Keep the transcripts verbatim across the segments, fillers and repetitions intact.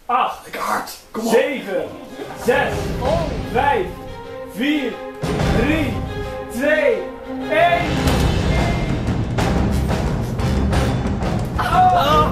acht, zeven, zes, vijf, vier, drie, twee, één. Oh.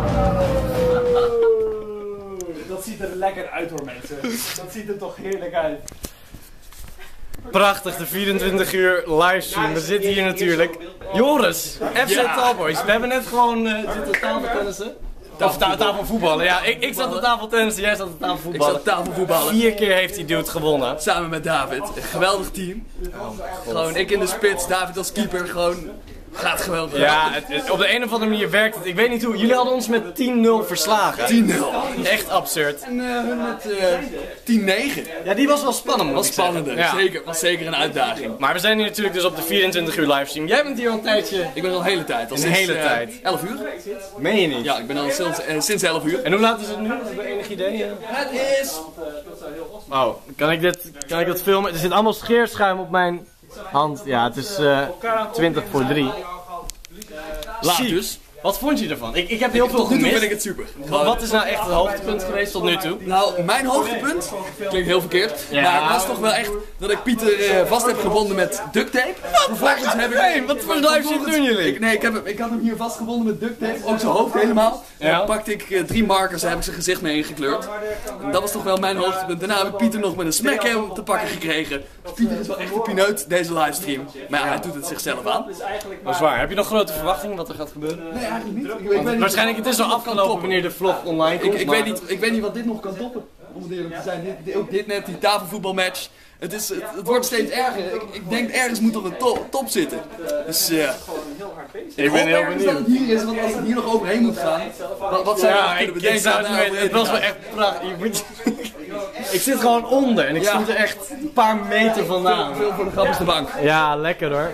Dat ziet er lekker uit hoor mensen. Dat ziet er toch heerlijk uit. Prachtig, de vierentwintig uur livestream. We zitten hier natuurlijk. Joris, F C Talboys. We hebben net gewoon uh, zitten tafeltennissen. Of ta tafelvoetballen. Ja, ik, ik zat op tafeltennissen, jij zat op tafelvoetballen. Ik zat op tafelvoetballen. Vier keer heeft die dude gewonnen. Samen met David. Een geweldig team. Oh gewoon ik in de spits, David als keeper. Gewoon gaat geweldig. Ja, het, het, op de een of andere manier werkt het. Ik weet niet hoe. Jullie hadden ons met tien nul verslagen. tien nul. Echt absurd. En uh, hun met uh, tien negen. Ja, die was wel spannend. Was spannender. Ja. Zeker. Was zeker een uitdaging. Maar we zijn hier natuurlijk dus op de vierentwintig uur livestream. Jij bent hier al een tijdje. Ik ben al een hele tijd. Al een sinds, hele uh, tijd. elf uur. Meen je niet? Ja, ik ben al sinds, uh, sinds elf uur. En hoe laat is het nu? Heb je enig idee? Uh? Het is... Oh, kan ik dit, kan ik dat filmen? Er zit allemaal scheerschuim op mijn hand. Ja, het is uh, twintig voor drie. Laat dus. Wat vond je ervan? Ik, ik heb heel ik, veel tot nu toe gemist. vind ik het super. Gewoon... Wat is nou echt het hoogtepunt geweest tot nu toe? Nou, mijn hoogtepunt, klinkt heel verkeerd, ja. maar het was toch wel echt dat ik Pieter uh, vast heb gebonden met duct tape. Vervolgens heb ik... Nee, wat voor livestream doen jullie? Ik, nee, ik, heb, ik had hem hier vastgebonden met duct tape, ook zijn hoofd helemaal. Ja. Dan pakte ik uh, drie markers en heb ik zijn gezicht mee ingekleurd. En dat was toch wel mijn hoogtepunt. Daarna heb ik Pieter nog met een smackhammer te pakken gekregen. Pieter is wel echt een pineut, deze livestream. Maar ja, hij doet het zichzelf aan. Dat is waar. Heb je nog grote verwachtingen wat er gaat gebeuren? Nee, eigenlijk niet. Ik weet, ik waarschijnlijk het is zo afgelopen wanneer de vlog online komt. Ik, ik, weet niet, ik weet niet wat dit nog kan toppen. Om het eerlijk te zijn. Dit, dit, ook dit net, die tafelvoetbalmatch. Het, is, het, het wordt steeds erger. Ik, ik denk ergens moet er een top, top zitten. Dus uh, ik ben heel benieuwd dat het hier is, want als het hier nog overheen moet gaan, wat, wat zou je ja, kunnen bedenken? Ik, ik nou, het, het was wel echt prachtig. Je moet, ik zit gewoon onder en ik ja. zit er echt een paar meter vandaan. Veel voor de grappigste bank. Ja, lekker hoor.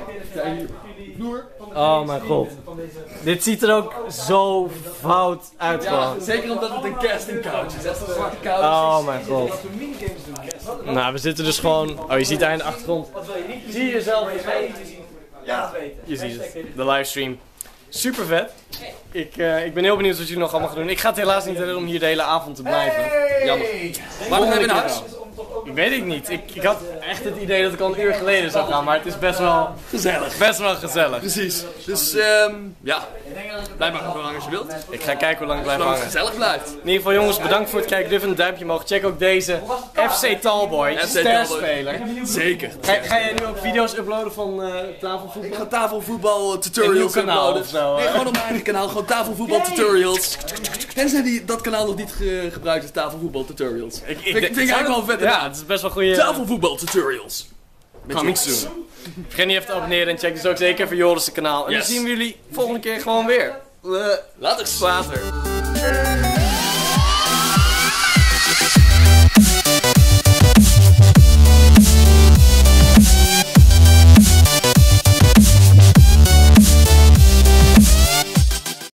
Oh mijn god. Dit ziet er ook zo fout uit ja, gewoon. Zeker omdat het een casting couch is. Dat is een zwarte couch. Oh mijn god. Nou, we zitten dus gewoon... Oh, je ziet daar in de achtergrond. Zie je jezelf? Ja, je ziet het. De livestream. Super vet. Ik, uh, ik ben heel benieuwd wat jullie nog allemaal gaan doen. Ik ga het helaas niet redden om hier de hele avond te blijven. Jammer. Waarom hebben we naar huis? Ik weet het niet. Ik, ik had echt het idee dat ik al een uur geleden zou gaan, maar het is best wel gezellig. Best wel gezellig. Precies. Dus um, ja, blijf maar hoe lang als je wilt. Ik ga kijken hoe lang ik blijf hangen. hangen. Het gezellig blijft. In ieder geval jongens, bedankt voor het kijken. Durf een duimpje omhoog. Check ook deze F C Talboy, sterspeler. Zeker. Ga, ga jij nu ook video's uploaden van uh, tafelvoetbal? Ik ga tafelvoetbal tutorials uploaden. Zo, nee, gewoon op mijn eigen kanaal. Gewoon tafelvoetbal tutorials. Tenzij die dat kanaal nog niet ge gebruikt is, tafelvoetbal tutorials. Ik, ik vind, vind ik eigenlijk wel vet. Ja, het is best wel goede. Tafelvoetbal tutorials. Coming soon. Vergeet niet even te abonneren en check dus ook zeker even Joris' kanaal. En yes. Dan zien we jullie volgende keer gewoon weer. Uh, Later. Later.